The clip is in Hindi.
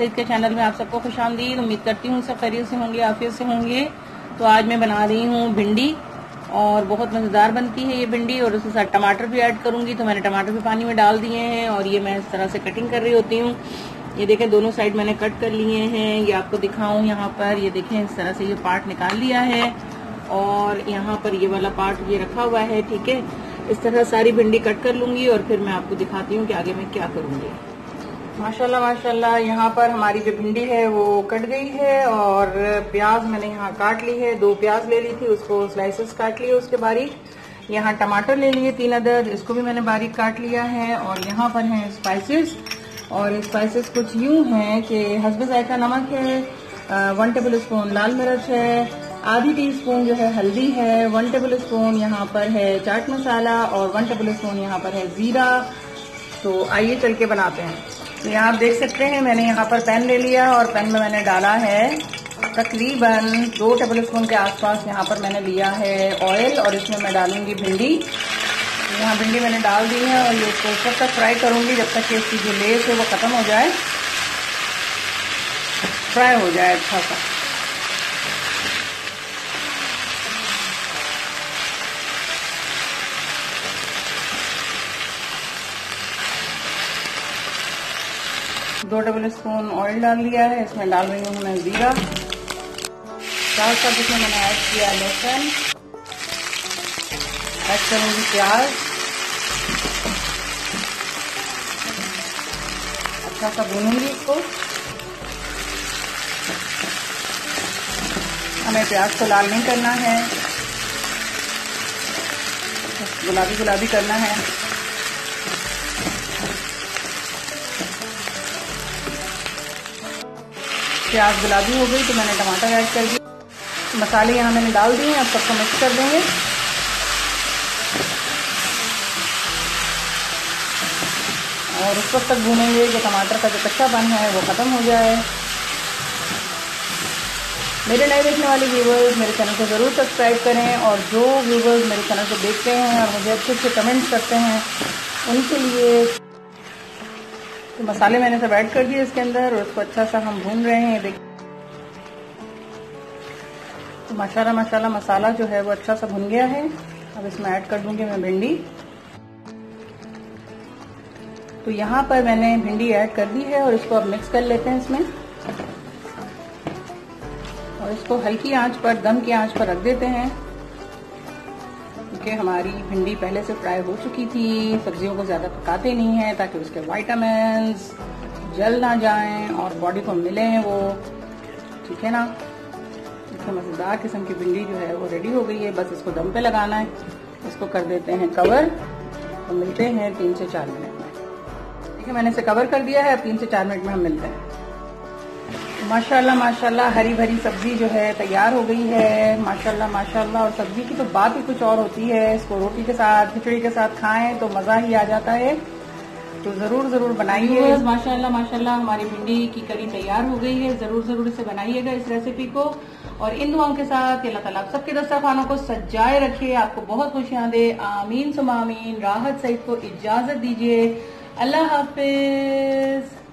सईद के चैनल में आप सबको खुशामदीद। उम्मीद करती हूँ सब खैरियत से होंगे, आफियत से होंगे। तो आज मैं बना रही हूँ भिंडी और बहुत मज़ेदार बनती है ये भिंडी, और उसके साथ टमाटर भी ऐड करूंगी। तो मैंने टमाटर भी पानी में डाल दिए हैं और ये मैं इस तरह से कटिंग कर रही होती हूँ। ये देखें दोनों साइड मैंने कट कर लिए हैं। ये आपको दिखाऊं, यहाँ पर ये देखें इस तरह से ये पार्ट निकाल लिया है और यहाँ पर ये वाला पार्ट ये रखा हुआ है। ठीक है, इस तरह सारी भिंडी कट कर लूंगी और फिर मैं आपको दिखाती हूँ कि आगे मैं क्या करूंगी। माशाल्लाह माशाल्लाह, यहाँ पर हमारी जो भिंडी है वो कट गई है और प्याज मैंने यहाँ काट ली है। 2 प्याज ले ली थी, उसको स्लाइसेस काट लिए उसके बारीक। यहाँ टमाटर ले लिए 3 अदद, इसको भी मैंने बारीक काट लिया है। और यहाँ पर हैं स्पाइसेस, और स्पाइसेस कुछ यूं हैं कि हस्बे जायका नमक है, 1 टेबल स्पून लाल मिर्च है, आधी टीस्पून जो है हल्दी है, 1 टेबल स्पून यहाँ पर है चाट मसाला और 1 टेबल स्पून यहाँ पर है जीरा। तो आइए चल के बनाते हैं। तो यहाँ आप देख सकते हैं मैंने यहाँ पर पैन ले लिया और पैन में मैंने डाला है तकरीबन 2 टेबल स्पून के आसपास यहाँ पर मैंने लिया है ऑयल, और इसमें मैं डालूंगी भिंडी। यहाँ भिंडी मैंने डाल दी है और ये इसको उस वक्त तक फ्राई करूंगी जब तक कि इसकी जो लेस है वो खत्म हो जाए, फ्राई हो जाए अच्छा सा। दो टेबल स्पून ऑयल डाल दिया है, इसमें डाल रही हूँ मैं जीरा। साथ साथ इसमें मैंने ऐड किया लहसुन, ऐड करूंगी प्याज, अच्छा सा भूनूंगी इसको। हमें प्याज को लाल नहीं करना है, गुलाबी गुलाबी करना है। प्याज गुलाबी हो गई तो मैंने टमाटर ऐड कर दिए। मसाले यहाँ मैंने डाल दिए हैं, अब सबको मिक्स कर देंगे। और उस वक्त तक भूनेंगे कि टमाटर का जो कच्चापन है वो ख़त्म हो जाए। मेरे नए देखने वाले व्यूवर्स मेरे चैनल को ज़रूर सब्सक्राइब करें, और जो व्यूवर्स मेरे चैनल को देखते हैं और मुझे अच्छे अच्छे कमेंट्स करते हैं उनके लिए। तो मसाले मैंने सब ऐड कर दिए इसके अंदर और उसको अच्छा सा हम भून रहे हैं। देखिए तो माशाल्लाह माशाल्लाह मसाला जो है वो अच्छा सा भुन गया है। अब इसमें ऐड कर दूंगी मैं भिंडी। तो यहाँ पर मैंने भिंडी ऐड कर दी है और इसको अब मिक्स कर लेते हैं इसमें, और इसको हल्की आंच पर, दम की आंच पर रख देते हैं क्योंकि हमारी भिंडी पहले से फ्राई हो चुकी थी। सब्जियों को ज्यादा पकाते नहीं है ताकि उसके विटामिन्स जल ना जाएं और बॉडी को मिले वो, ठीक है ना। इसमें मजेदार किस्म की भिंडी जो है वो रेडी हो गई है, बस इसको दम पे लगाना है। इसको कर देते हैं कवर और मिलते हैं 3 से 4 मिनट में। ठीक है, मैंने इसे कवर कर दिया है, अब 3 से 4 मिनट में हम मिलते हैं। माशाल्लाह माशाल्लाह हरी भरी सब्जी जो है तैयार हो गई है, माशाल्लाह माशाल्लाह। और सब्जी की तो बात ही कुछ और होती है, इसको रोटी के साथ, खिचड़ी के साथ खाएं तो मजा ही आ जाता है। तो जरूर जरूर बनाइए। माशाल्लाह माशाल्लाह हमारी भिंडी की करी तैयार हो गई है। जरूर जरूर इसे बनाइएगा इस रेसिपी को, और इन दुआओं के साथ अल्लाह ताला सबके दस्तरखानों को सजाए रखे, आपको बहुत खुशियां दे। आमीन सुम आमीन। राहत सईद को इजाजत दीजिए। अल्लाह हाफिज।